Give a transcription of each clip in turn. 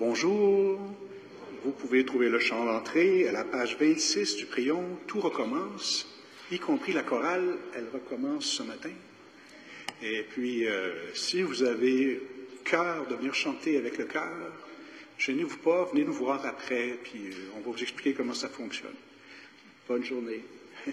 Bonjour, vous pouvez trouver le chant d'entrée à la page 26 du crayon « Tout recommence », y compris la chorale, elle recommence ce matin. Et puis, si vous avez cœur de venir chanter avec le cœur, gênez-vous pas, venez nous voir après, puis on va vous expliquer comment ça fonctionne. Bonne journée.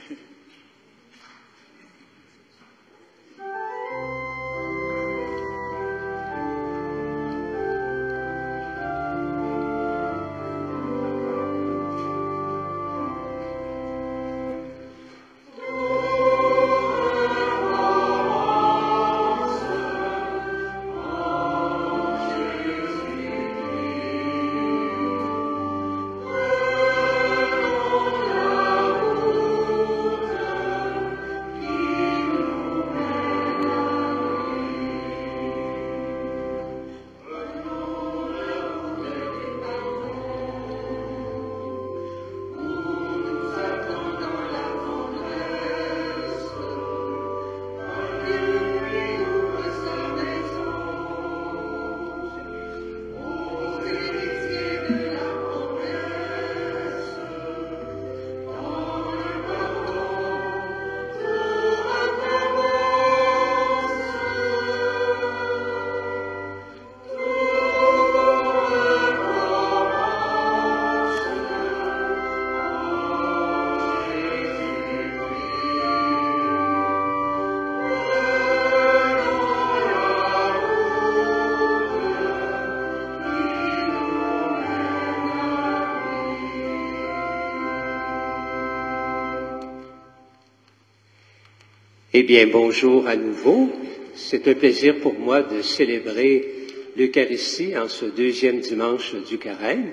Eh bien, bonjour à nouveau. C'est un plaisir pour moi de célébrer l'Eucharistie en ce deuxième dimanche du Carême.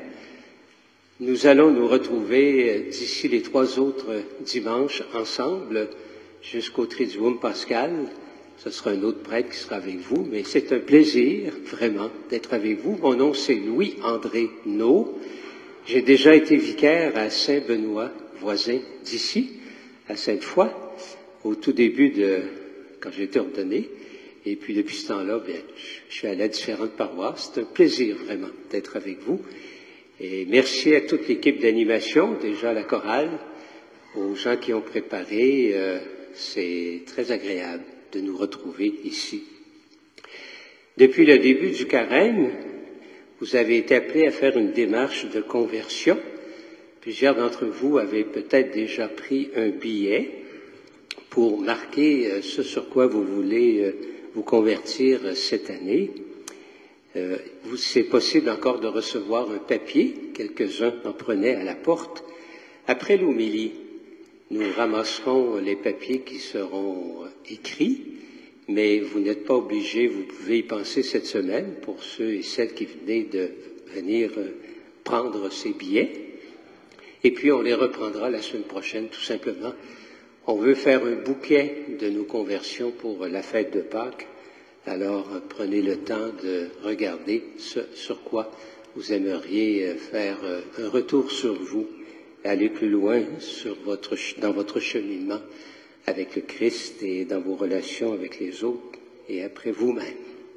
Nous allons nous retrouver d'ici les 3 autres dimanches ensemble jusqu'au Triduum pascal. Ce sera un autre prêtre qui sera avec vous, mais c'est un plaisir vraiment d'être avec vous. Mon nom c'est Louis-André Naud. J'ai déjà été vicaire à Saint-Benoît, voisin d'ici, à Sainte-Foy, au tout début quand j'ai été ordonné. Et puis depuis ce temps-là, je suis allé à différentes paroisses. C'est un plaisir vraiment d'être avec vous. Et merci à toute l'équipe d'animation, déjà à la chorale, aux gens qui ont préparé. C'est très agréable de nous retrouver ici. Depuis le début du Carême, vous avez été appelés à faire une démarche de conversion. Plusieurs d'entre vous avaient peut-être déjà pris un billet pour marquer ce sur quoi vous voulez vous convertir cette année. C'est possible encore de recevoir un papier, quelques-uns en prenaient à la porte. Après l'homélie, nous ramasserons les papiers qui seront écrits, mais vous n'êtes pas obligés, vous pouvez y penser cette semaine pour ceux et celles qui venaient de venir prendre ces billets. Et puis on les reprendra la semaine prochaine, tout simplement. On veut faire un bouquet de nos conversions pour la fête de Pâques. Alors, prenez le temps de regarder ce sur quoi vous aimeriez faire un retour sur vous, aller plus loin dans votre cheminement avec le Christ et dans vos relations avec les autres et après vous-même.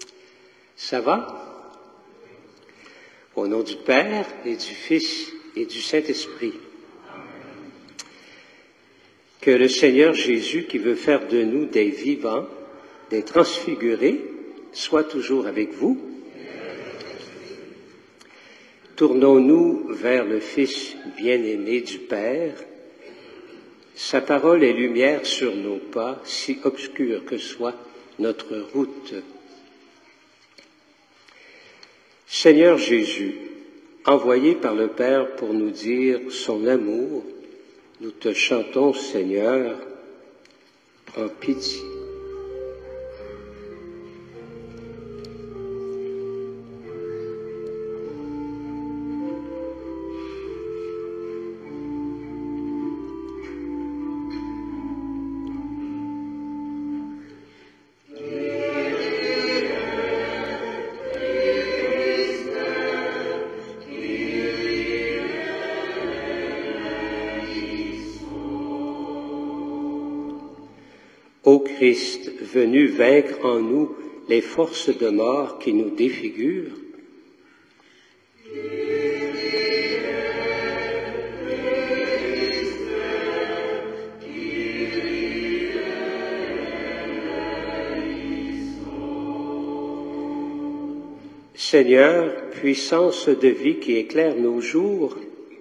Ça va? Au nom du Père et du Fils et du Saint-Esprit. Que le Seigneur Jésus, qui veut faire de nous des vivants, des transfigurés, soit toujours avec vous. Tournons-nous vers le Fils bien-aimé du Père. Sa parole est lumière sur nos pas, si obscure que soit notre route. Seigneur Jésus, envoyé par le Père pour nous dire son amour, nous te chantons, Seigneur, prends pitié. Ô Christ, venu vaincre en nous les forces de mort qui nous défigurent, Seigneur, puissance de vie qui éclaire nos jours,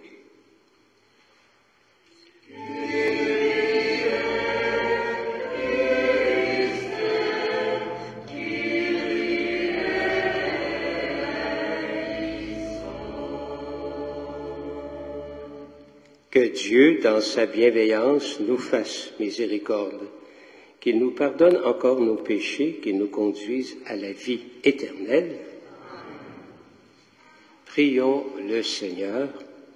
que Dieu, dans sa bienveillance, nous fasse miséricorde, qu'il nous pardonne encore nos péchés, qu'il nous conduise à la vie éternelle. Prions le Seigneur.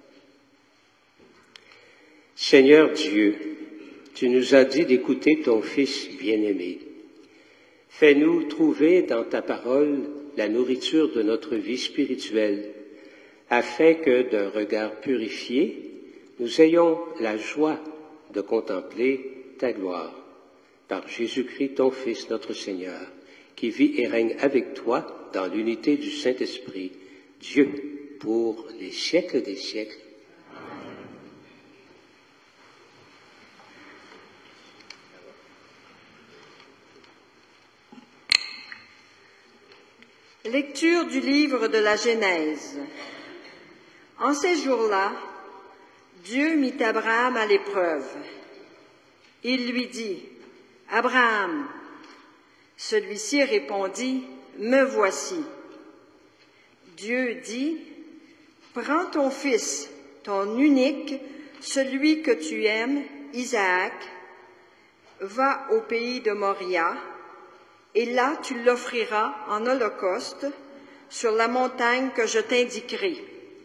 Seigneur Dieu, tu nous as dit d'écouter ton Fils bien-aimé. Fais-nous trouver dans ta parole la nourriture de notre vie spirituelle, afin que d'un regard purifié, nous ayons la joie de contempler ta gloire. Par Jésus-Christ, ton Fils, notre Seigneur, qui vit et règne avec toi dans l'unité du Saint-Esprit, Dieu, pour les siècles des siècles. Lecture du livre de la Genèse. En ces jours-là, Dieu mit Abraham à l'épreuve. Il lui dit, « Abraham !» Celui-ci répondit, « Me voici. » Dieu dit, « Prends ton fils, ton unique, celui que tu aimes, Isaac, va au pays de Moria, et là tu l'offriras en holocauste sur la montagne que je t'indiquerai. »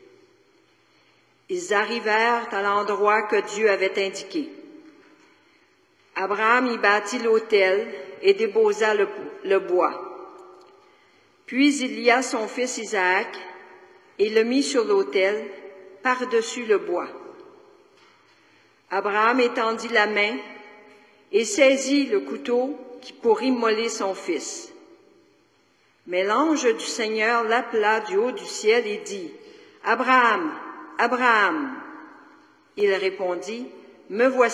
Ils arrivèrent à l'endroit que Dieu avait indiqué. Abraham y bâtit l'autel et déposa le bois. Puis il lia son fils Isaac et le mit sur l'autel par-dessus le bois. Abraham étendit la main et saisit le couteau pour immoler son fils. Mais l'ange du Seigneur l'appela du haut du ciel et dit, « Abraham, Abraham !» Il répondit, « Me voici. »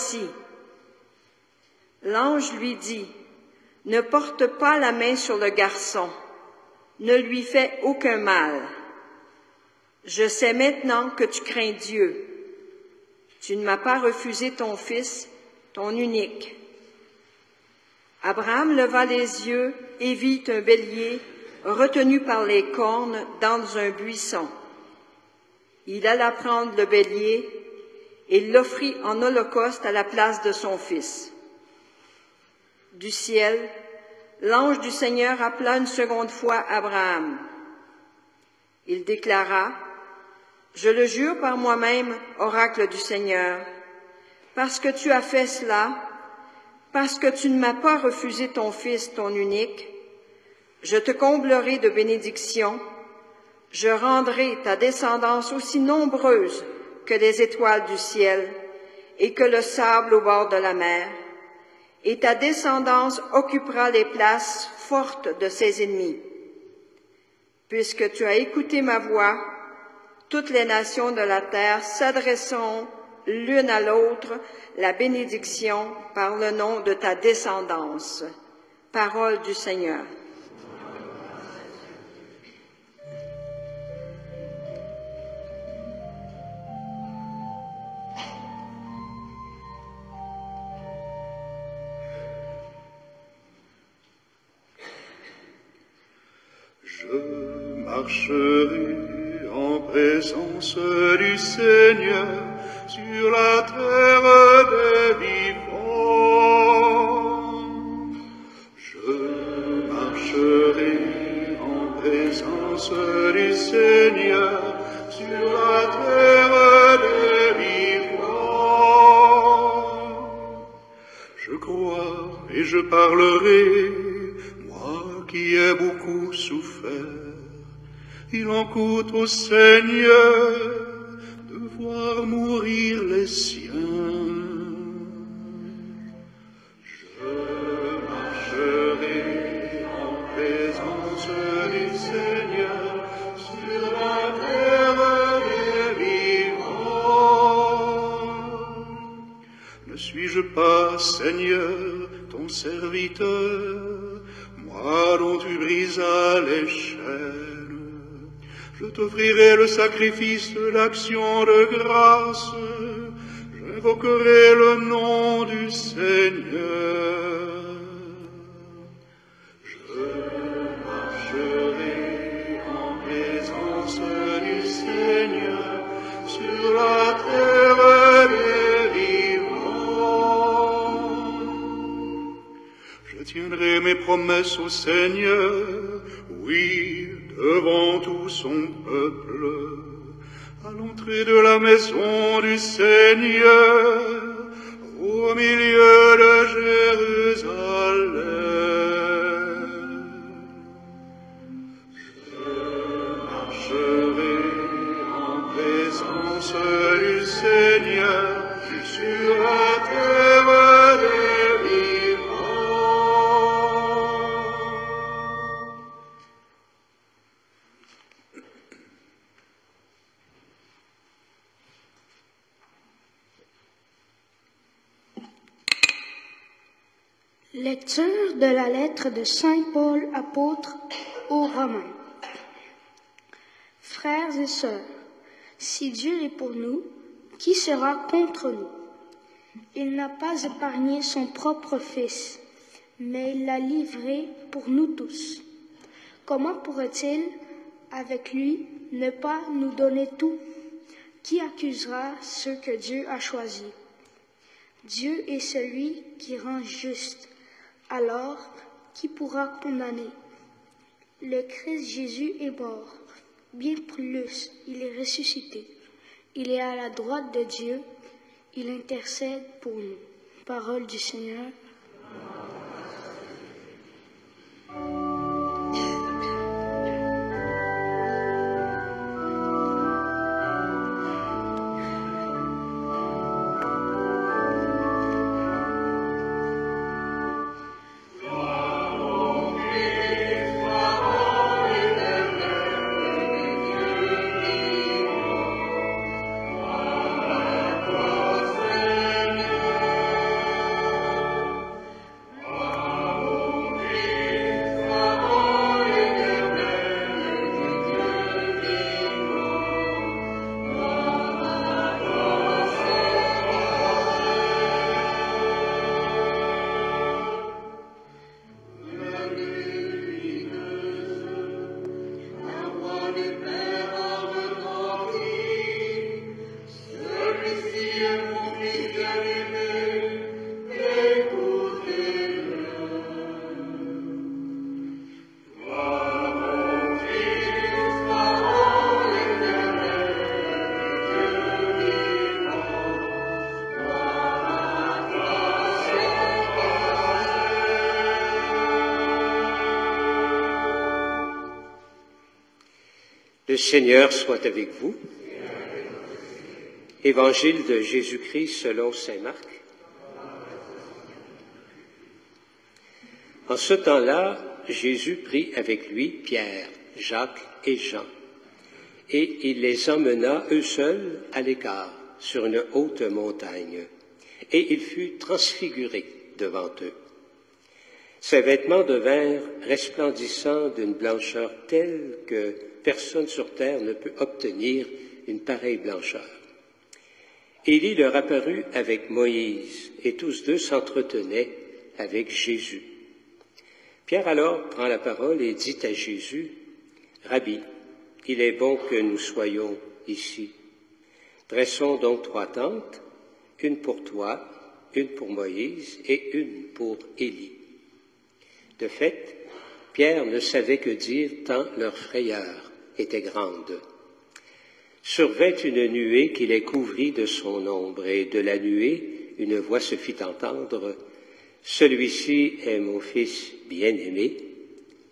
L'ange lui dit, « Ne porte pas la main sur le garçon, ne lui fais aucun mal. Je sais maintenant que tu crains Dieu. Tu ne m'as pas refusé ton fils, ton unique. » Abraham leva les yeux et vit un bélier retenu par les cornes dans un buisson. Il alla prendre le bélier et l'offrit en holocauste à la place de son fils. Du ciel, l'ange du Seigneur appela une seconde fois Abraham. Il déclara, « Je le jure par moi-même, oracle du Seigneur, parce que tu as fait cela, parce que tu ne m'as pas refusé ton fils, ton unique, je te comblerai de bénédictions, je rendrai ta descendance aussi nombreuse que les étoiles du ciel et que le sable au bord de la mer, et ta descendance occupera les places fortes de ses ennemis. Puisque tu as écouté ma voix, toutes les nations de la terre s'adresseront l'une à l'autre la bénédiction par le nom de ta descendance. » Parole du Seigneur. Je marcherai en présence du Seigneur sur la terre des vivants. Je marcherai en présence du Seigneur sur la terre des vivants. Je crois et je parlerai, moi qui ai beaucoup souffert. Il en coûte au Seigneur de voir mourir les siens. Je marcherai en présence du Seigneur sur la terre Seigneur, ton serviteur, moi dont tu brisas les chaînes. Je t'offrirai le sacrifice de l'action de grâce, j'invoquerai le nom du Seigneur. Je marcherai en présence du Seigneur sur la terre des vivants. Je tiendrai mes promesses au Seigneur, oui, devant tout son peuple, à l'entrée de la maison du Seigneur, au milieu de Jérusalem. Je marcherai en présence du Seigneur sur la terre des vivants. Lecture de la lettre de Saint Paul apôtre aux Romains. Frères et sœurs, si Dieu est pour nous, qui sera contre nous? Il n'a pas épargné son propre Fils, mais il l'a livré pour nous tous. Comment pourrait-il, avec lui, ne pas nous donner tout? Qui accusera ceux que Dieu a choisis? Dieu est celui qui rend juste. Alors, qui pourra condamner? Le Christ Jésus est mort. Bien plus, il est ressuscité. Il est à la droite de Dieu. Il intercède pour nous. Parole du Seigneur. Le Seigneur soit avec vous. Évangile de Jésus-Christ selon saint Marc. En ce temps-là, Jésus prit avec lui Pierre, Jacques et Jean, et il les emmena eux seuls à l'écart sur une haute montagne, et il fut transfiguré devant eux. Ses vêtements devinrent resplendissants d'une blancheur telle que personne sur terre ne peut obtenir une pareille blancheur. Élie leur apparut avec Moïse, et tous deux s'entretenaient avec Jésus. Pierre alors prend la parole et dit à Jésus, « Rabbi, il est bon que nous soyons ici. Dressons donc 3 tentes, une pour toi, une pour Moïse et une pour Élie. » De fait, Pierre ne savait que dire tant leur frayeur était grande. Survint une nuée qui les couvrit de son ombre, et de la nuée une voix se fit entendre, « Celui-ci est mon Fils bien-aimé, écoutez-le. »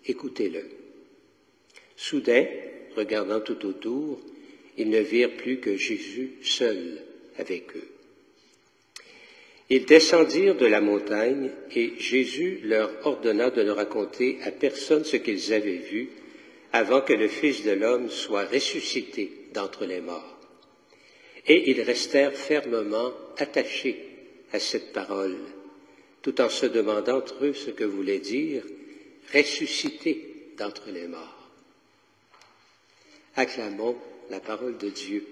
Soudain, regardant tout autour, ils ne virent plus que Jésus seul avec eux. Ils descendirent de la montagne, et Jésus leur ordonna de ne raconter à personne ce qu'ils avaient vu, avant que le Fils de l'homme soit ressuscité d'entre les morts. Et ils restèrent fermement attachés à cette parole, tout en se demandant entre eux ce que voulait dire « ressusciter d'entre les morts ». Acclamons la parole de Dieu.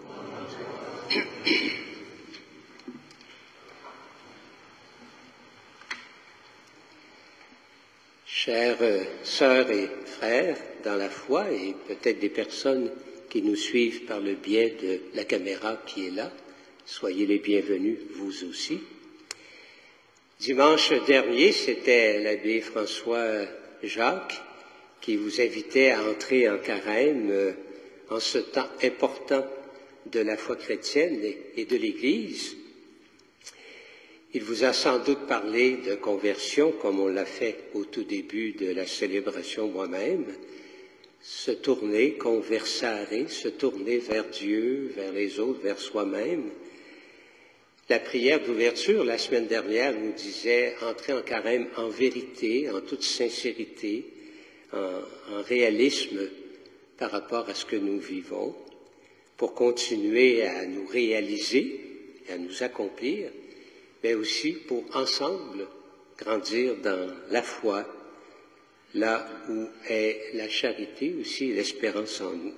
Chères sœurs et frères dans la foi, et peut-être des personnes qui nous suivent par le biais de la caméra qui est là, soyez les bienvenus, vous aussi. Dimanche dernier, c'était l'abbé François Jacques qui vous invitait à entrer en carême en ce temps important de la foi chrétienne et de l'Église. Il vous a sans doute parlé de conversion, comme on l'a fait au tout début de la célébration moi-même, se tourner, conversare, se tourner vers Dieu, vers les autres, vers soi-même. La prière d'ouverture, la semaine dernière, nous disait entrer en carême en vérité, en toute sincérité, en réalisme par rapport à ce que nous vivons, pour continuer à nous réaliser, à nous accomplir, mais aussi pour ensemble grandir dans la foi, là où est la charité aussi, l'espérance en nous.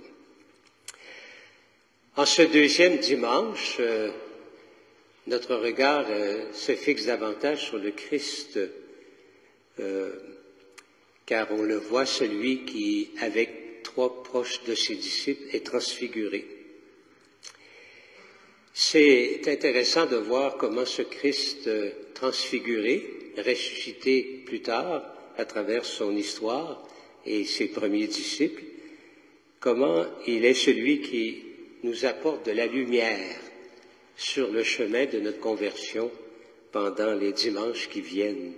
En ce deuxième dimanche, notre regard se fixe davantage sur le Christ, car on le voit, celui qui, avec trois proches de ses disciples, est transfiguré. C'est intéressant de voir comment ce Christ transfiguré, ressuscité plus tard à travers son histoire et ses premiers disciples, comment il est celui qui nous apporte de la lumière sur le chemin de notre conversion pendant les dimanches qui viennent.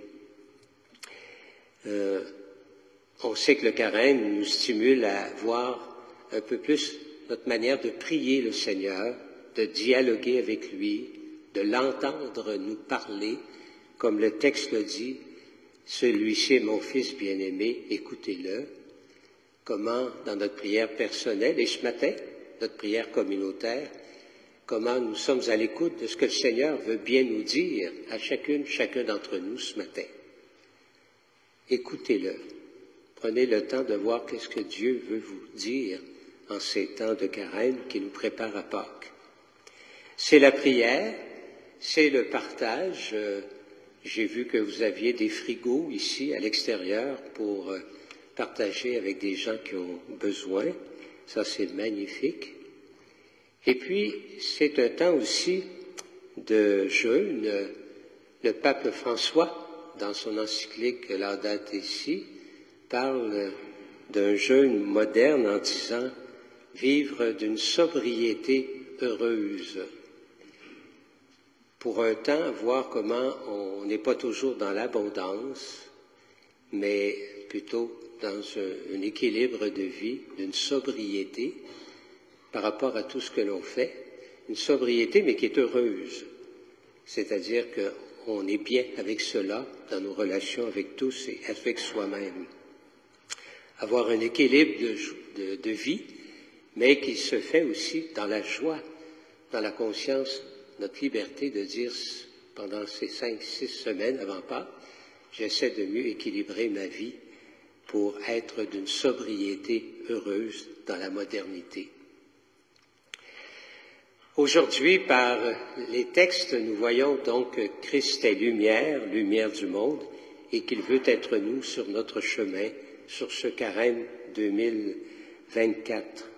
On sait que le carême nous stimule à voir un peu plus notre manière de prier le Seigneur, de dialoguer avec lui, de l'entendre nous parler, comme le texte le dit, « Celui-ci est mon Fils bien-aimé, écoutez-le ». Comment, dans notre prière personnelle, et ce matin, notre prière communautaire, comment nous sommes à l'écoute de ce que le Seigneur veut bien nous dire à chacun d'entre nous ce matin. Écoutez-le. Prenez le temps de voir qu'est-ce que Dieu veut vous dire en ces temps de carême qui nous préparent à Pâques. C'est la prière, c'est le partage. J'ai vu que vous aviez des frigos ici à l'extérieur pour partager avec des gens qui ont besoin. Ça, c'est magnifique. Et puis, c'est un temps aussi de jeûne. Le pape François, dans son encyclique Laudato Si, parle d'un jeûne moderne en disant « vivre d'une sobriété heureuse ». Pour un temps, voir comment on n'est pas toujours dans l'abondance, mais plutôt dans un équilibre de vie, d'une sobriété par rapport à tout ce que l'on fait, une sobriété mais qui est heureuse, c'est-à-dire qu'on est bien avec cela dans nos relations avec tous et avec soi-même. Avoir un équilibre de vie, mais qui se fait aussi dans la joie, dans la conscience, notre liberté de dire pendant ces 5-6 semaines avant Pâques, j'essaie de mieux équilibrer ma vie pour être d'une sobriété heureuse dans la modernité. Aujourd'hui, par les textes, nous voyons donc que Christ est lumière, lumière du monde, et qu'il veut être nous sur notre chemin, sur ce carême 2024.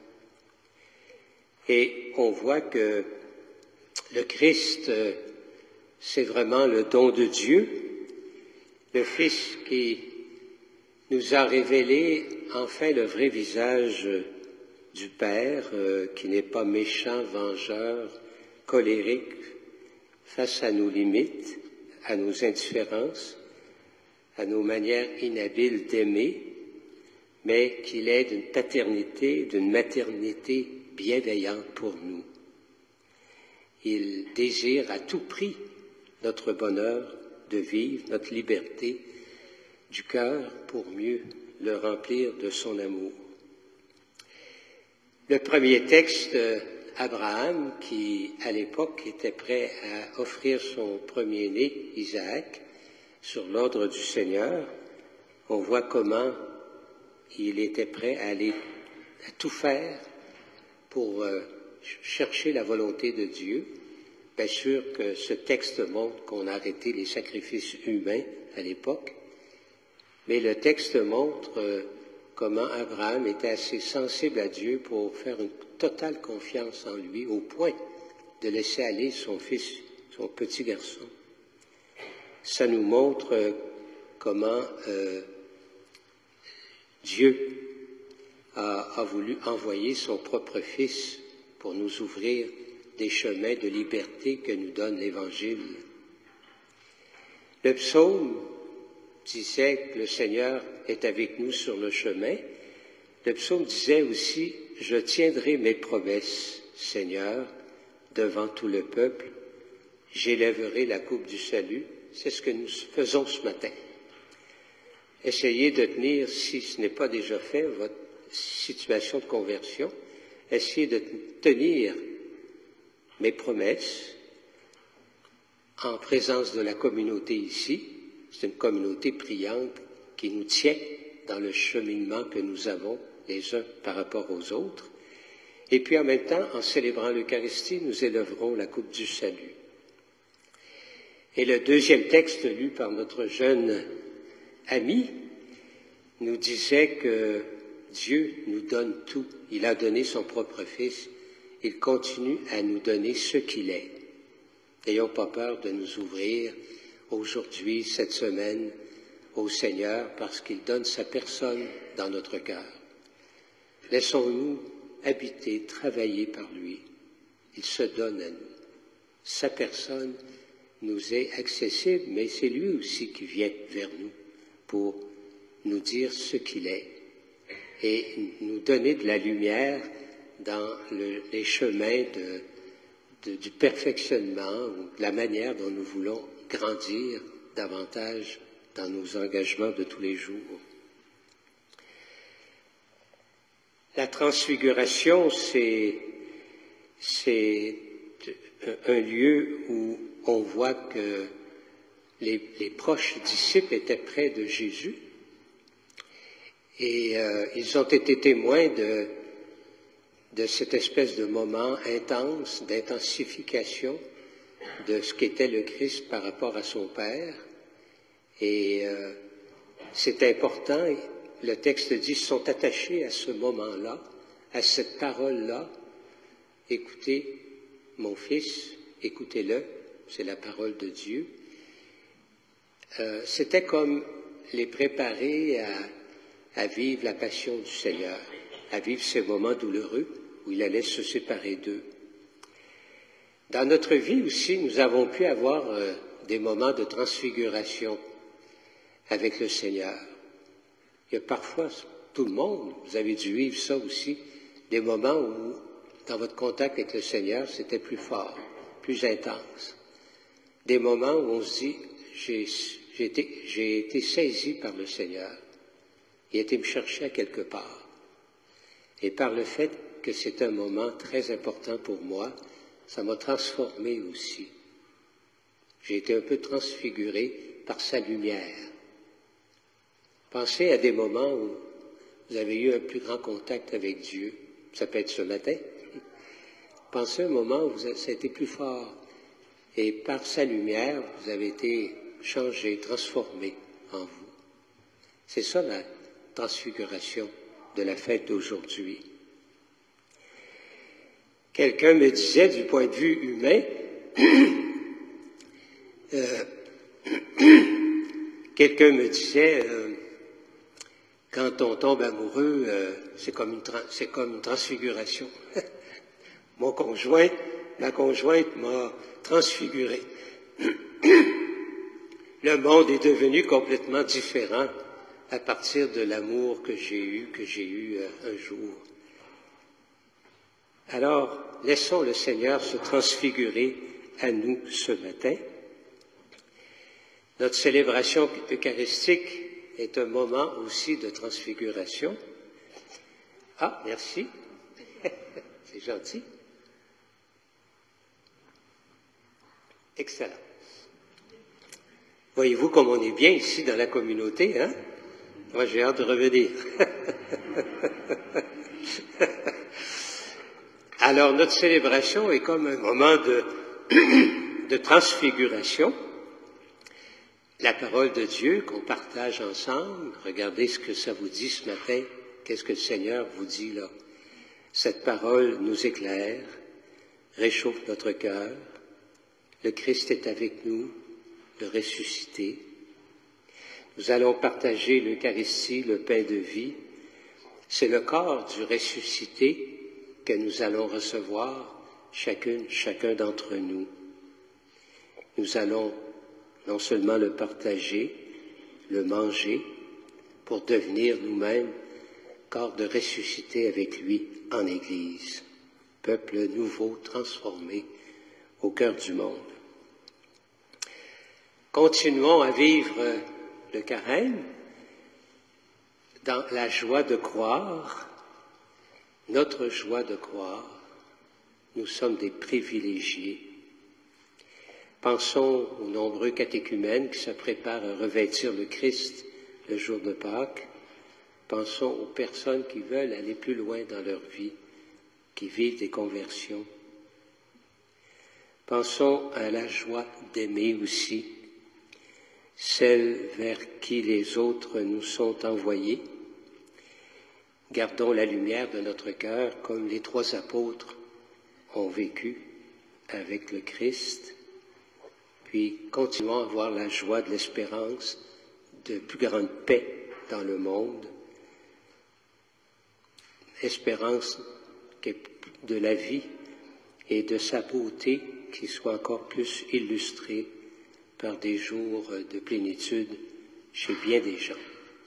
Et on voit que le Christ, c'est vraiment le don de Dieu, le Fils qui nous a révélé enfin le vrai visage du Père, qui n'est pas méchant, vengeur, colérique face à nos limites, à nos indifférences, à nos manières inhabiles d'aimer, mais qu'il est d'une paternité, d'une maternité bienveillante pour nous. Il désire à tout prix notre bonheur de vivre, notre liberté du cœur pour mieux le remplir de son amour. Le premier texte, Abraham, qui à l'époque était prêt à offrir son premier-né, Isaac, sur l'ordre du Seigneur, on voit comment il était prêt à aller à tout faire pour chercher la volonté de Dieu. Bien sûr que ce texte montre qu'on a arrêté les sacrifices humains à l'époque, mais le texte montre comment Abraham était assez sensible à Dieu pour faire une totale confiance en lui, au point de laisser aller son fils, son petit garçon. Ça nous montre comment Dieu a voulu envoyer son propre fils pour nous ouvrir des chemins de liberté que nous donne l'Évangile. Le psaume disait que le Seigneur est avec nous sur le chemin. Le psaume disait aussi « Je tiendrai mes promesses, Seigneur, devant tout le peuple. J'élèverai la coupe du salut. » C'est ce que nous faisons ce matin. Essayez de tenir, si ce n'est pas déjà fait, votre situation de conversion. Essayez de tenir mes promesses en présence de la communauté ici. C'est une communauté priante qui nous tient dans le cheminement que nous avons les uns par rapport aux autres. Et puis en même temps, en célébrant l'Eucharistie, nous élèverons la coupe du salut. Et le deuxième texte lu par notre jeune ami nous disait que Dieu nous donne tout. Il a donné son propre Fils. Il continue à nous donner ce qu'il est. N'ayons pas peur de nous ouvrir aujourd'hui, cette semaine, au Seigneur, parce qu'il donne sa personne dans notre cœur. Laissons-nous habiter, travailler par lui. Il se donne à nous. Sa personne nous est accessible, mais c'est lui aussi qui vient vers nous pour nous dire ce qu'il est et nous donner de la lumière dans les chemins du perfectionnement ou de la manière dont nous voulons grandir davantage dans nos engagements de tous les jours. La transfiguration, c'est un lieu où on voit que les proches disciples étaient près de Jésus et ils ont été témoins de cette espèce de moment intense, d'intensification de ce qu'était le Christ par rapport à son Père. Et c'est important, le texte dit, ils sont attachés à ce moment-là, à cette parole-là. Écoutez, mon fils, écoutez-le, c'est la parole de Dieu. C'était comme les préparer à vivre la passion du Seigneur, à vivre ces moments douloureux où il allait se séparer d'eux. Dans notre vie aussi, nous avons pu avoir des moments de transfiguration avec le Seigneur. Il y a parfois, tout le monde, vous avez dû vivre ça aussi, des moments où, dans votre contact avec le Seigneur, c'était plus fort, plus intense. Des moments où on se dit, j'ai été saisi par le Seigneur. Il a été me chercher à quelque part. Et par le fait que c'est un moment très important pour moi, ça m'a transformé aussi. J'ai été un peu transfiguré par sa lumière. Pensez à des moments où vous avez eu un plus grand contact avec Dieu. Ça peut être ce matin. Pensez à un moment où ça a été plus fort. Et par sa lumière, vous avez été changé, transformé en vous. C'est ça la transfiguration de la fête d'aujourd'hui. Quelqu'un me disait, du point de vue humain, quelqu'un me disait, quand on tombe amoureux, c'est comme une transfiguration. Ma conjointe m'a transfiguré. Le monde est devenu complètement différent à partir de l'amour que j'ai eu un jour. Alors, laissons le Seigneur se transfigurer à nous ce matin. Notre célébration eucharistique est un moment aussi de transfiguration. Ah, merci. C'est gentil. Excellent. Voyez-vous comme on est bien ici dans la communauté, hein? Moi, j'ai hâte de revenir. Alors, notre célébration est comme un moment de transfiguration. La parole de Dieu qu'on partage ensemble, regardez ce que ça vous dit ce matin, qu'est-ce que le Seigneur vous dit là. Cette parole nous éclaire, réchauffe notre cœur. Le Christ est avec nous, le ressuscité. Nous allons partager l'Eucharistie, le pain de vie. C'est le corps du ressuscité que nous allons recevoir, chacun d'entre nous. Nous allons non seulement le partager, le manger, pour devenir nous-mêmes corps de ressuscité avec lui en Église, peuple nouveau, transformé au cœur du monde. Continuons à vivre le carême dans la joie de croire, notre joie de croire. Nous sommes des privilégiés. Pensons aux nombreux catéchumènes qui se préparent à revêtir le Christ le jour de Pâques. Pensons aux personnes qui veulent aller plus loin dans leur vie, qui vivent des conversions. Pensons à la joie d'aimer aussi, celle vers qui les autres nous sont envoyés. Gardons la lumière de notre cœur comme les 3 apôtres ont vécu avec le Christ. Puis continuons à avoir la joie de l'espérance, de plus grande paix dans le monde. Espérance de la vie et de sa beauté qui soit encore plus illustrée par des jours de plénitude chez bien des gens.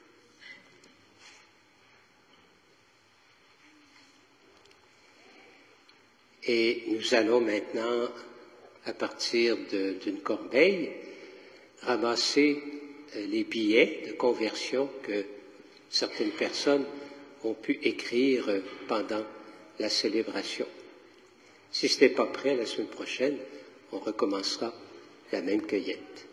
Et nous allons maintenant, à partir d'une corbeille, ramasser les billets de conversion que certaines personnes ont pu écrire pendant la célébration. Si ce n'est pas prêt, la semaine prochaine, on recommencera la même cueillette.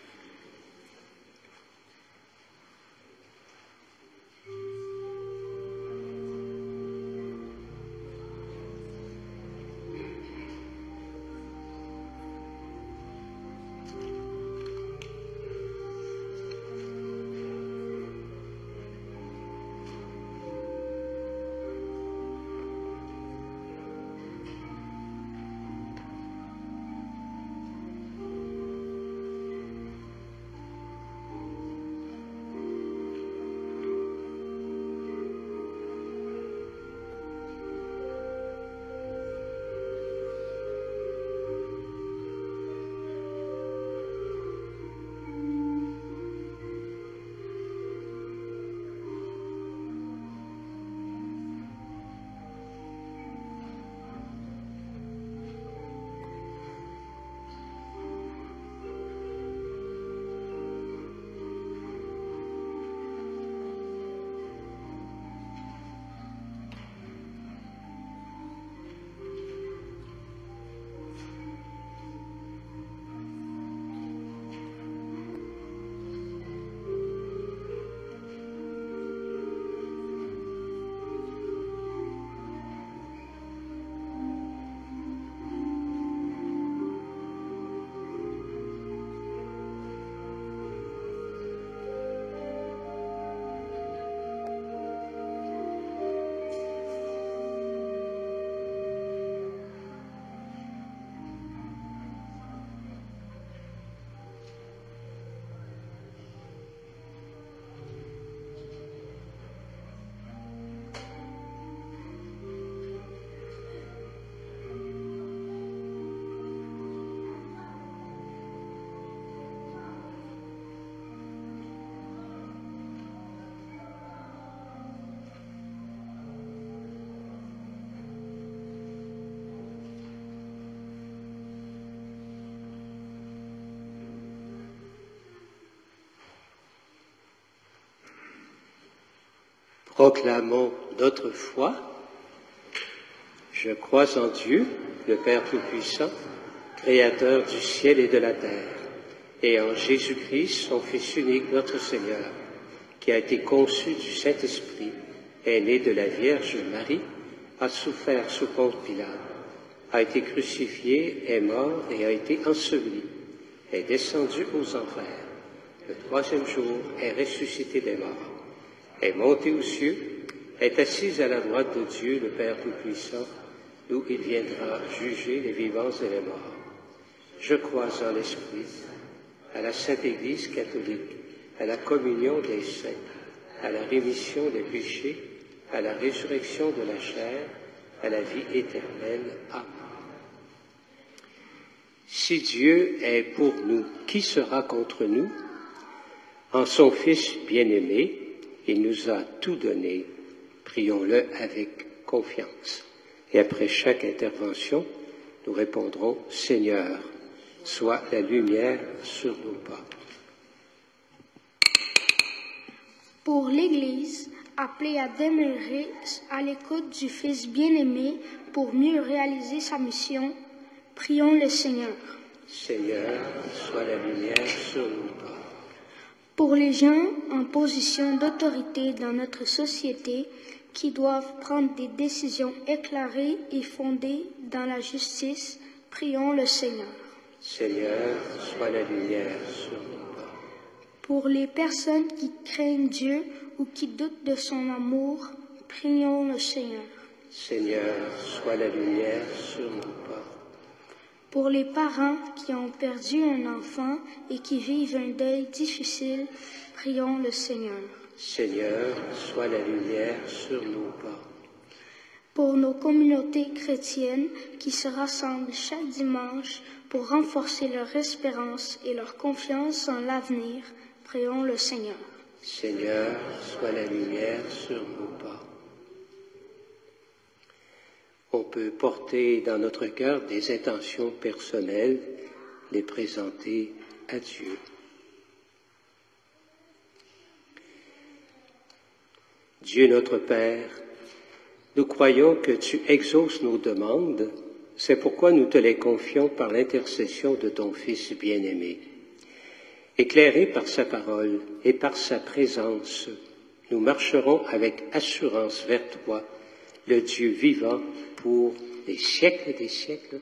Proclamons notre foi. Je crois en Dieu, le Père Tout-Puissant, Créateur du ciel et de la terre, et en Jésus-Christ, son Fils unique, notre Seigneur, qui a été conçu du Saint-Esprit, est né de la Vierge Marie, a souffert sous Ponce Pilate, a été crucifié, est mort et a été enseveli, est descendu aux enfers. Le troisième jour est ressuscité des morts, est monté aux cieux, est assis à la droite de Dieu, le Père Tout-Puissant, d'où il viendra juger les vivants et les morts. Je crois en l'Esprit, à la Sainte Église catholique, à la communion des saints, à la rémission des péchés, à la résurrection de la chair, à la vie éternelle. Amen. Si Dieu est pour nous, qui sera contre nous? En son Fils bien-aimé, il nous a tout donné. Prions-le avec confiance. Et après chaque intervention, nous répondrons « Seigneur, sois la lumière sur nos pas ». Pour l'Église, appelée à demeurer à l'écoute du Fils bien-aimé pour mieux réaliser sa mission, prions le Seigneur. Seigneur, sois la lumière sur nos pas. Pour les gens en position d'autorité dans notre société qui doivent prendre des décisions éclairées et fondées dans la justice, prions le Seigneur. Seigneur, sois la lumière sur nos pas. Pour les personnes qui craignent Dieu ou qui doutent de son amour, prions le Seigneur. Seigneur, sois la lumière sur nos pas. Pour les parents qui ont perdu un enfant et qui vivent un deuil difficile, prions le Seigneur. Seigneur, sois la lumière sur nos pas. Pour nos communautés chrétiennes qui se rassemblent chaque dimanche pour renforcer leur espérance et leur confiance en l'avenir, prions le Seigneur. Seigneur, sois la lumière sur nos pas. On peut porter dans notre cœur des intentions personnelles, les présenter à Dieu. Dieu notre Père, nous croyons que tu exauces nos demandes, c'est pourquoi nous te les confions par l'intercession de ton Fils bien-aimé. Éclairés par sa parole et par sa présence, nous marcherons avec assurance vers toi, le Dieu vivant, pour les siècles des siècles.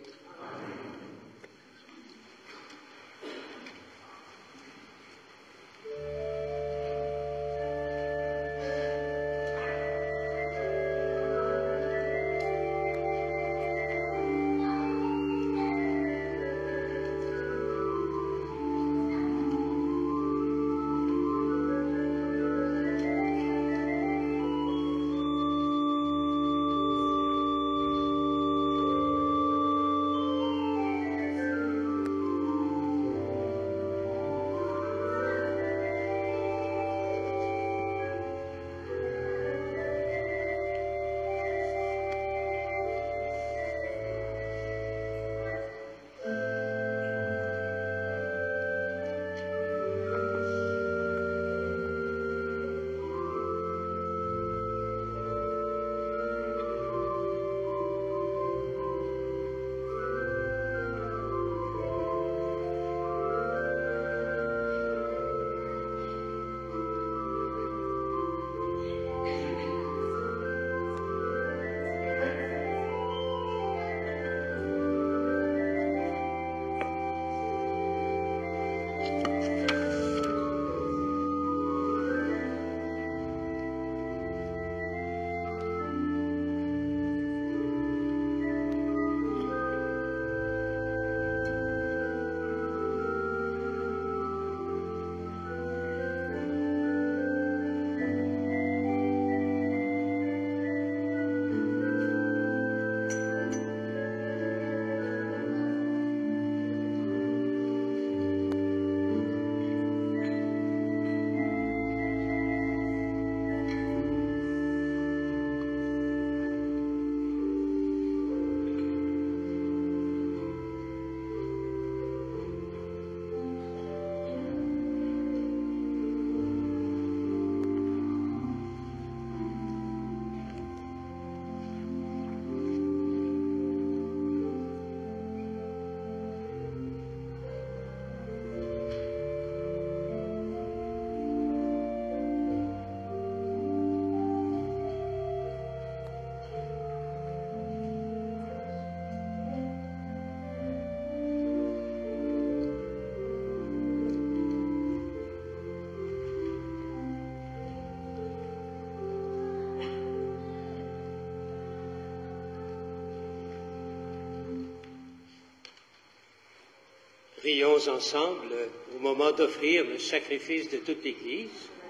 Prions ensemble au moment d'offrir le sacrifice de toute l'Église.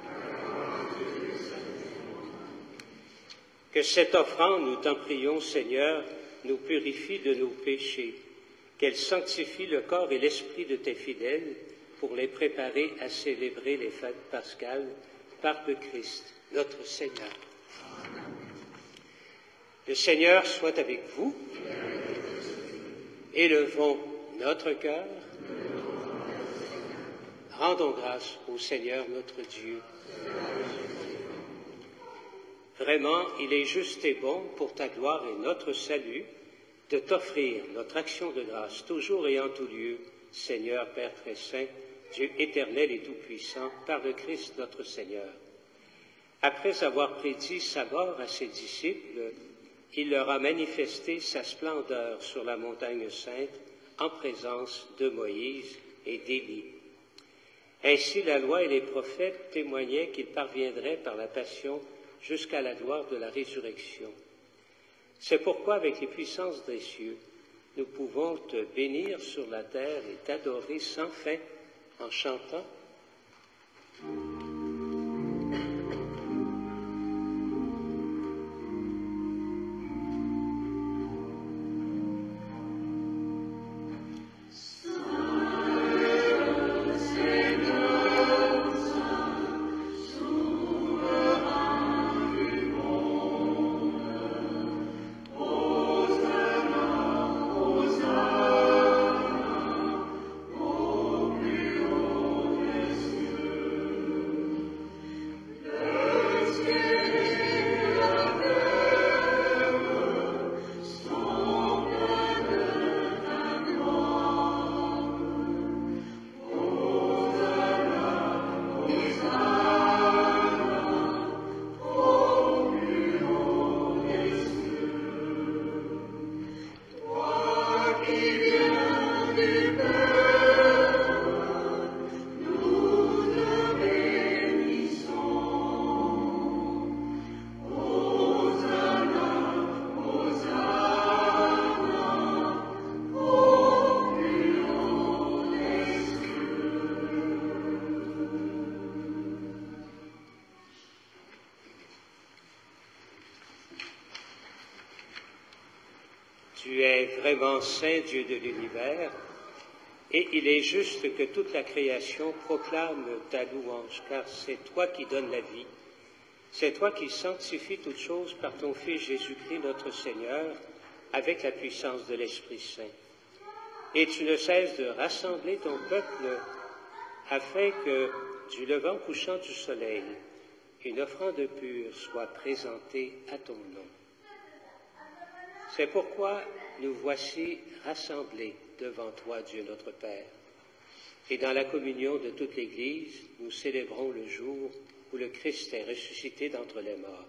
Que cette offrande, nous t'en prions, Seigneur, nous purifie de nos péchés, qu'elle sanctifie le corps et l'esprit de tes fidèles pour les préparer à célébrer les fêtes pascales par le Christ, notre Seigneur. Le Seigneur soit avec vous. Élevons notre cœur. Rendons grâce au Seigneur notre Dieu. Vraiment, il est juste et bon pour ta gloire et notre salut de t'offrir notre action de grâce toujours et en tout lieu, Seigneur Père très saint, Dieu éternel et tout-puissant, par le Christ notre Seigneur. Après avoir prédit sa mort à ses disciples, il leur a manifesté sa splendeur sur la montagne sainte en présence de Moïse et d'Élie. Ainsi la loi et les prophètes témoignaient qu'il parviendrait par la passion jusqu'à la gloire de la résurrection. C'est pourquoi, avec les puissances des cieux, nous pouvons te bénir sur la terre et t'adorer sans fin en chantant. Tu es vraiment saint Dieu de l'univers, et il est juste que toute la création proclame ta louange, car c'est toi qui donnes la vie, c'est toi qui sanctifies toutes choses par ton Fils Jésus-Christ notre Seigneur, avec la puissance de l'Esprit Saint. Et tu ne cesses de rassembler ton peuple afin que, du levant couchant du soleil, une offrande pure soit présentée à ton nom. C'est pourquoi nous voici rassemblés devant toi, Dieu notre Père. Et dans la communion de toute l'Église, nous célébrons le jour où le Christ est ressuscité d'entre les morts.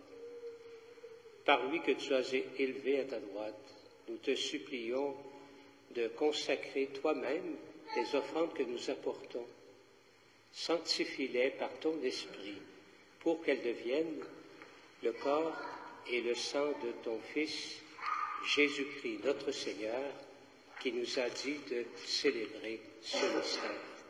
Par lui que tu as élevé à ta droite, nous te supplions de consacrer toi-même les offrandes que nous apportons. Sanctifie-les par ton esprit, pour qu'elles deviennent le corps et le sang de ton Fils, Jésus-Christ, notre Seigneur, qui nous a dit de célébrer ce mystère.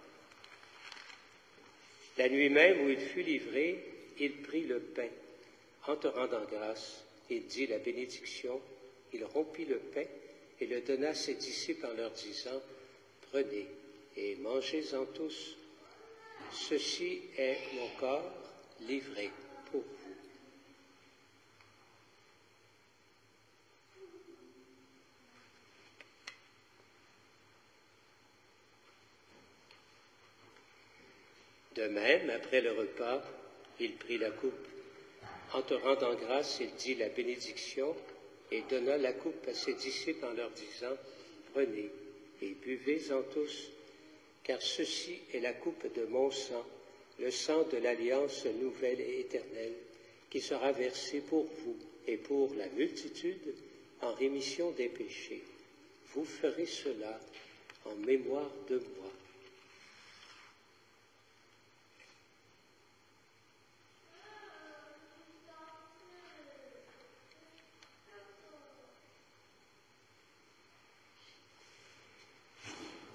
La nuit même où il fut livré, il prit le pain. En te rendant grâce, il dit la bénédiction, il rompit le pain et le donna à ses disciples en leur disant, « Prenez et mangez-en tous. Ceci est mon corps livré pour vous. » De même, après le repas, il prit la coupe. En te rendant grâce, il dit la bénédiction et donna la coupe à ses disciples en leur disant, « Prenez et buvez-en tous, car ceci est la coupe de mon sang, le sang de l'alliance nouvelle et éternelle, qui sera versé pour vous et pour la multitude en rémission des péchés. Vous ferez cela en mémoire de moi. »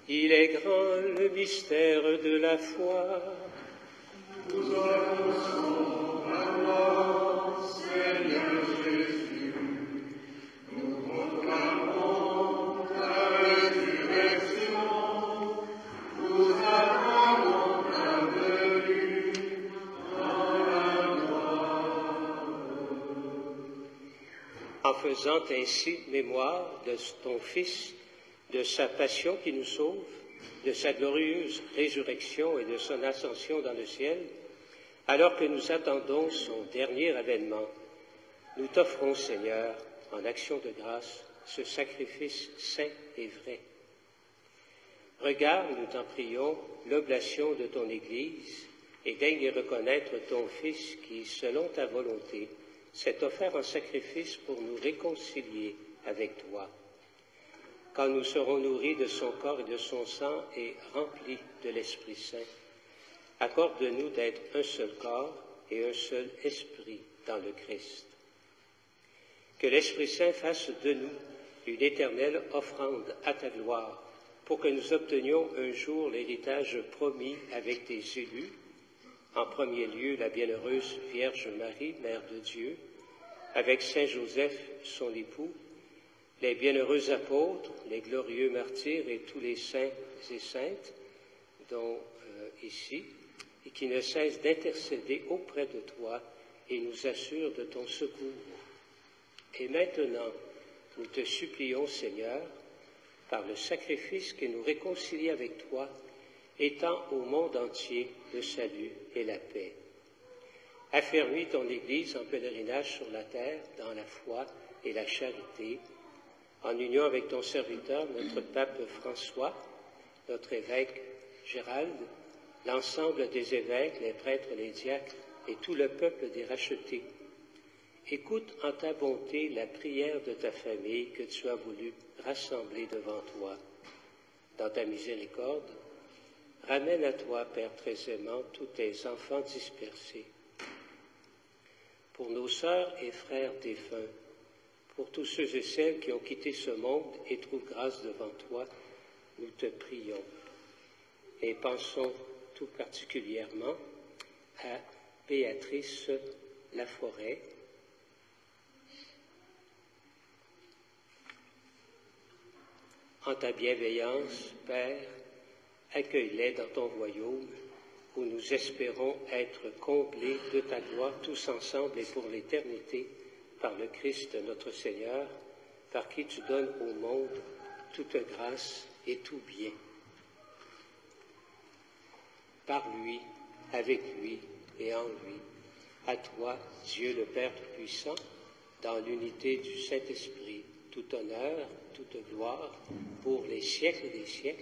Il est grand le mystère de la foi. Nous annonçons la gloire, Seigneur Jésus. Nous proclamons ta résurrection. Nous attendons ta venue dans la gloire. En faisant ainsi mémoire de ton Fils, de sa passion qui nous sauve, de sa glorieuse résurrection et de son ascension dans le ciel, alors que nous attendons son dernier avènement, nous t'offrons, Seigneur, en action de grâce, ce sacrifice saint et vrai. Regarde, nous t'en prions, l'oblation de ton Église et daigne y reconnaître ton Fils qui, selon ta volonté, s'est offert en sacrifice pour nous réconcilier avec toi. Quand nous serons nourris de son corps et de son sang et remplis de l'Esprit Saint, accorde-nous d'être un seul corps et un seul esprit dans le Christ. Que l'Esprit Saint fasse de nous une éternelle offrande à ta gloire, pour que nous obtenions un jour l'héritage promis avec tes élus, en premier lieu la bienheureuse Vierge Marie, Mère de Dieu, avec Saint Joseph, son époux, les bienheureux apôtres, les glorieux martyrs et tous les saints et saintes, dont ici, et qui ne cessent d'intercéder auprès de toi et nous assurent de ton secours. Et maintenant, nous te supplions, Seigneur, par le sacrifice qui nous réconcilie avec toi, étends au monde entier le salut et la paix. Affermis ton Église en pèlerinage sur la terre, dans la foi et la charité, en union avec ton serviteur, notre pape François, notre évêque Gérald, l'ensemble des évêques, les prêtres, les diacres et tout le peuple des rachetés. Écoute en ta bonté la prière de ta famille que tu as voulu rassembler devant toi. Dans ta miséricorde, ramène à toi, Père très aimant, tous tes enfants dispersés. Pour nos sœurs et frères défunts, pour tous ceux et celles qui ont quitté ce monde et trouvent grâce devant toi, nous te prions. Et pensons tout particulièrement à Béatrice Laforêt, en ta bienveillance, Père, accueille-les dans ton royaume, où nous espérons être comblés de ta gloire tous ensemble et pour l'éternité, par le Christ notre Seigneur, par qui tu donnes au monde toute grâce et tout bien. Par lui, avec lui et en lui, à toi, Dieu le Père Tout-Puissant, dans l'unité du Saint-Esprit, tout honneur, toute gloire, pour les siècles des siècles.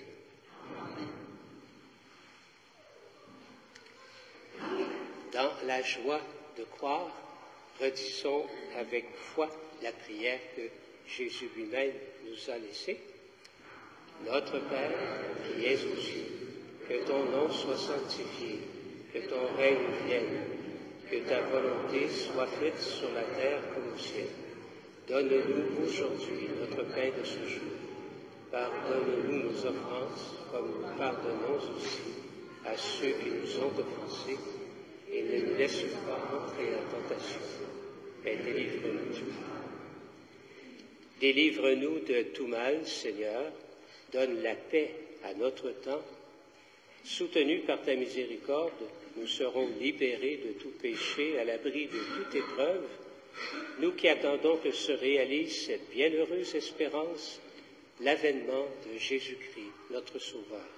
Dans la joie de croire, redisons avec foi la prière que Jésus lui-même nous a laissée. Notre Père, qui es aux cieux, que ton nom soit sanctifié, que ton règne vienne, que ta volonté soit faite sur la terre comme au ciel. Donne-nous aujourd'hui notre pain de ce jour. Pardonne-nous nos offenses, comme nous pardonnons aussi à ceux qui nous ont offensés, et ne nous laisse pas entrer en tentation, mais délivre-nous du mal. Délivre-nous de tout mal, Seigneur, donne la paix à notre temps. Soutenus par ta miséricorde, nous serons libérés de tout péché, à l'abri de toute épreuve, nous qui attendons que se réalise cette bienheureuse espérance, l'avènement de Jésus-Christ, notre Sauveur.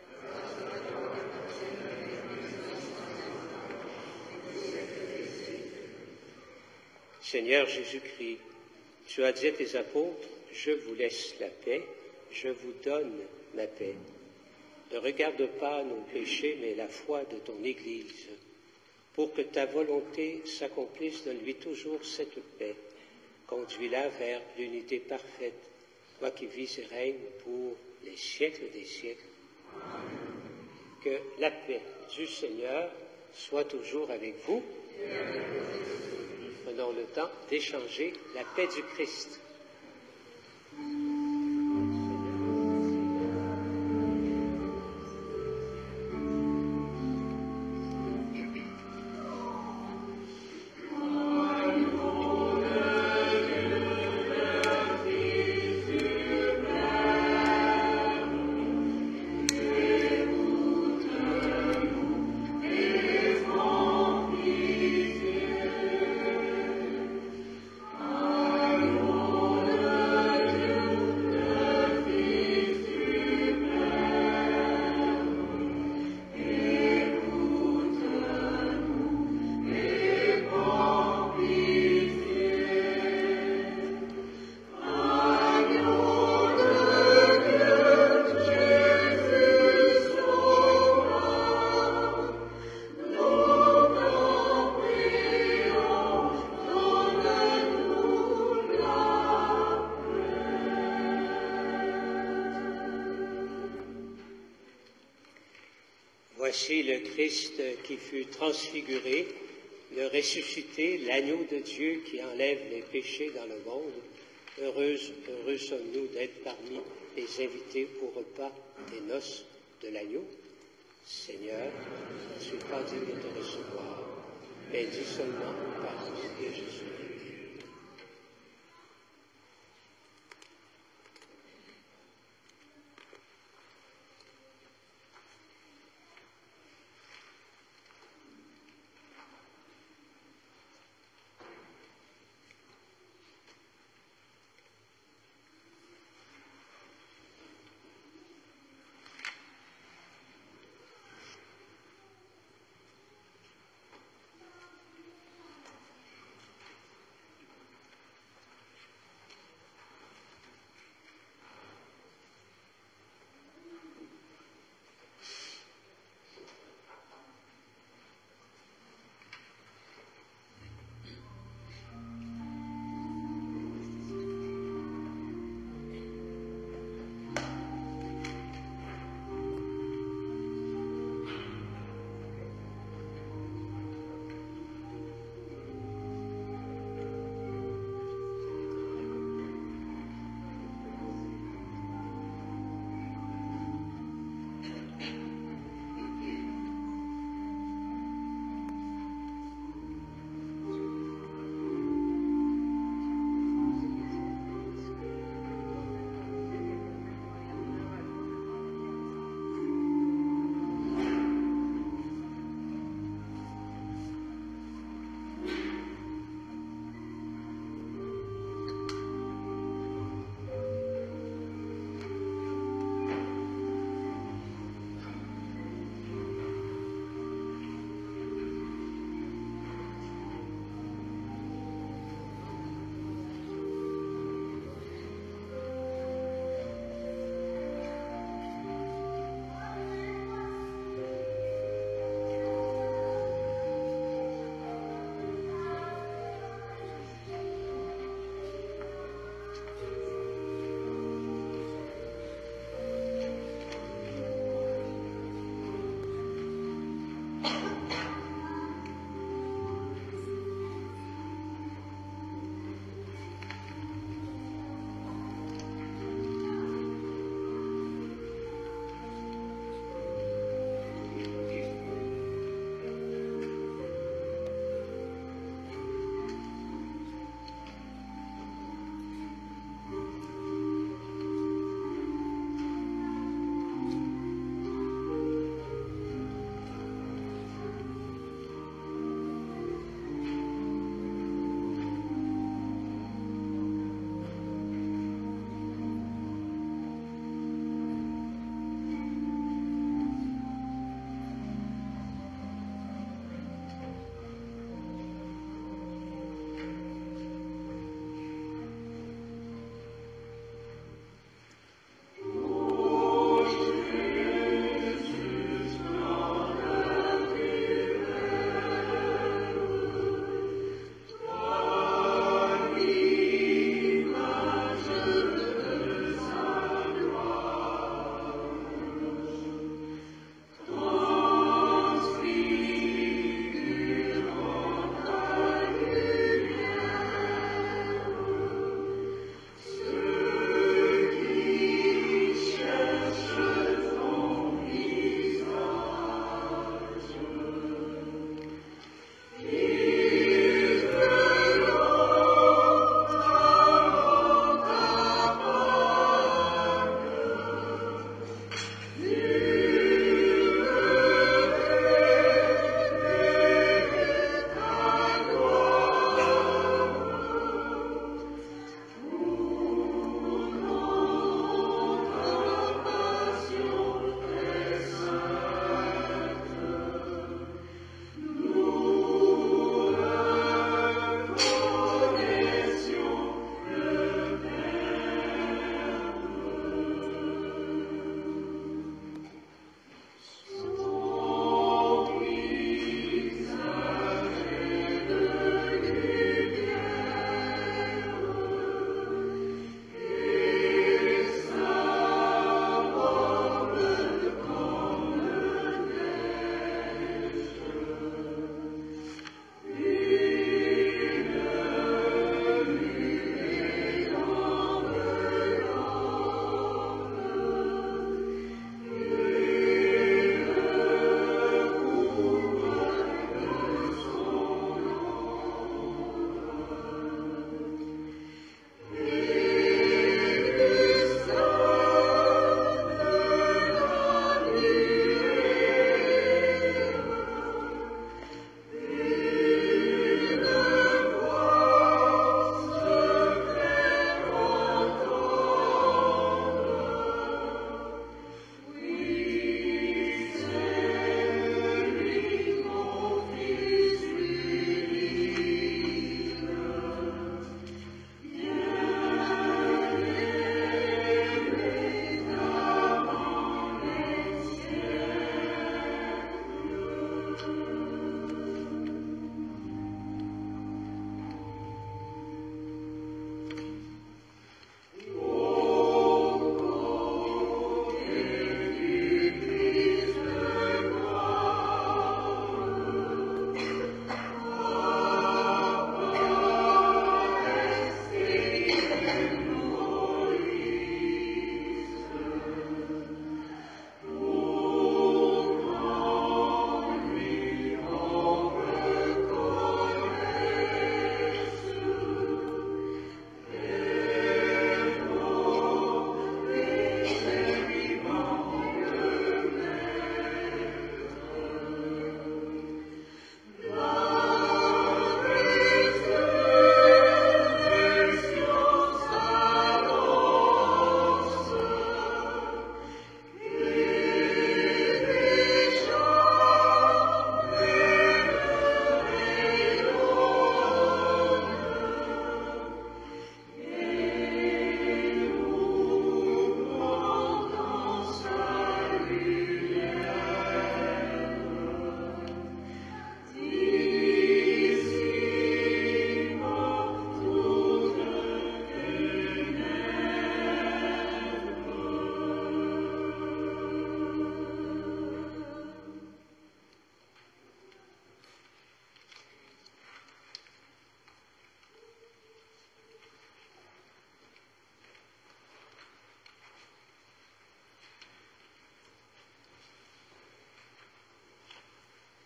Seigneur Jésus-Christ, tu as dit à tes apôtres, « Je vous laisse la paix, je vous donne ma paix. » Ne regarde pas nos péchés, mais la foi de ton Église. Pour que ta volonté s'accomplisse, donne-lui toujours cette paix. Conduis-la vers l'unité parfaite, toi qui vis et règnes pour les siècles des siècles. Que la paix du Seigneur soit toujours avec vous. Prenons le temps d'échanger la paix du Christ. Voici le Christ qui fut transfiguré, le ressuscité, l'agneau de Dieu qui enlève les péchés dans le monde. Heureux sommes-nous d'être parmi les invités au repas des noces de l'agneau. Seigneur, je ne suis pas digne de te recevoir, mais dis seulement parce que je suis.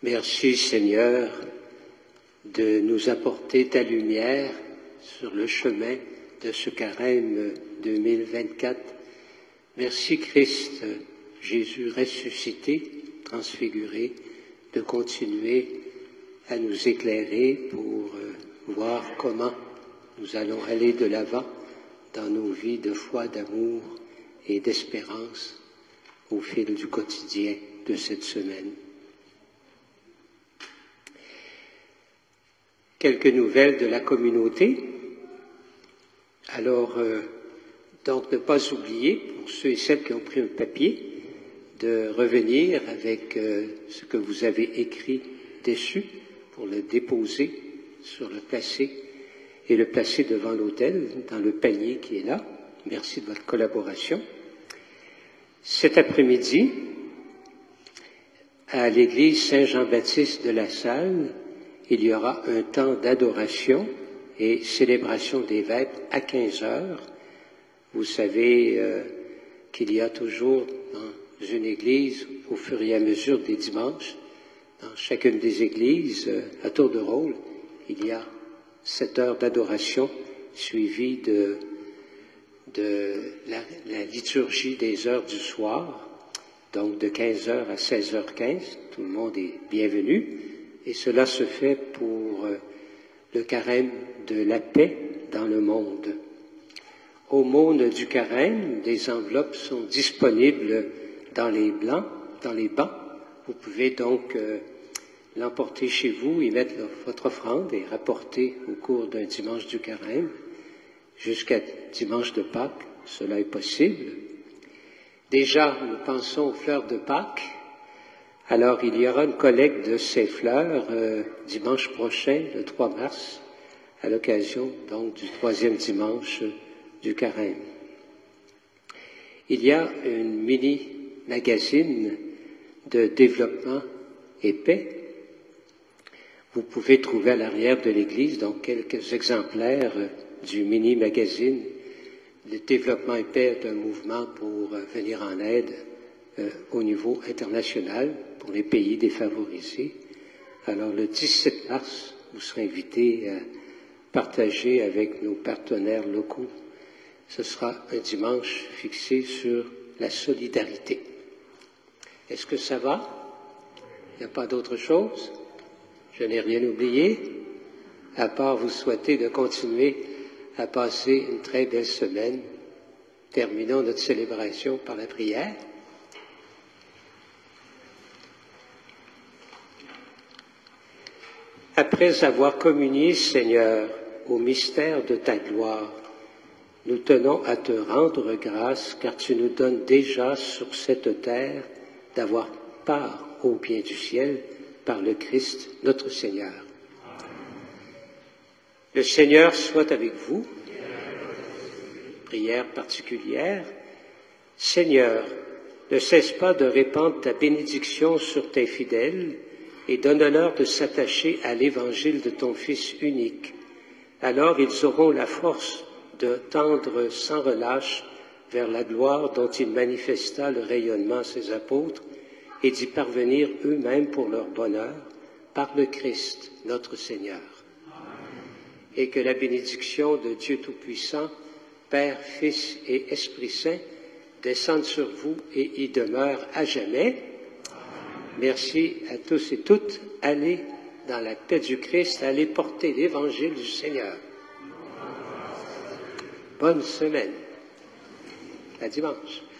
Merci Seigneur de nous apporter ta lumière sur le chemin de ce carême 2024. Merci Christ, Jésus ressuscité, transfiguré, de continuer à nous éclairer pour voir comment nous allons aller de l'avant dans nos vies de foi, d'amour et d'espérance au fil du quotidien de cette semaine. Quelques nouvelles de la communauté. Alors, donc ne pas oublier, pour ceux et celles qui ont pris un papier, de revenir avec ce que vous avez écrit dessus pour le déposer sur le placer et le placer devant l'autel dans le panier qui est là. Merci de votre collaboration. Cet après-midi, à l'église Saint-Jean-Baptiste de La Salle, il y aura un temps d'adoration et célébration des vêpres à 15 heures. Vous savez qu'il y a toujours dans une église, au fur et à mesure des dimanches, dans chacune des églises, à tour de rôle, il y a 7 heures d'adoration suivie de la liturgie des heures du soir, donc de 15 heures à 16h15. Tout le monde est bienvenu. Et cela se fait pour le carême de la paix dans le monde. Aumône du carême, des enveloppes sont disponibles dans les bancs. Vous pouvez donc l'emporter chez vous, y mettre votre offrande et rapporter au cours d'un dimanche du carême jusqu'à dimanche de Pâques. Cela est possible. Déjà, nous pensons aux fleurs de Pâques. Alors, il y aura une collecte de ces fleurs dimanche prochain, le 3 mars, à l'occasion donc du 3e dimanche du carême. Il y a une mini-magazine de développement et paix. Vous pouvez trouver à l'arrière de l'église donc quelques exemplaires du mini-magazine. Le développement et paix est un mouvement pour venir en aide au niveau international pour les pays défavorisés. Alors, le 17 mars, vous serez invités à partager avec nos partenaires locaux. Ce sera un dimanche fixé sur la solidarité. Est-ce que ça va? Il n'y a pas d'autre chose? Je n'ai rien oublié, à part vous souhaiter de continuer à passer une très belle semaine. Terminons notre célébration par la prière. Après avoir communié, Seigneur, au mystère de ta gloire, nous tenons à te rendre grâce car tu nous donnes déjà sur cette terre d'avoir part au bien du ciel par le Christ notre Seigneur. Le Seigneur soit avec vous. Prière particulière. Seigneur, ne cesse pas de répandre ta bénédiction sur tes fidèles et donne-leur de s'attacher à l'évangile de ton Fils unique. Alors ils auront la force de tendre sans relâche vers la gloire dont il manifesta le rayonnement à ses apôtres et d'y parvenir eux-mêmes pour leur bonheur par le Christ, notre Seigneur. Et que la bénédiction de Dieu Tout-Puissant, Père, Fils et Esprit Saint, descende sur vous et y demeure à jamais. Merci à tous et toutes. Allez dans la paix du Christ, allez porter l'évangile du Seigneur. Bonne semaine. À dimanche.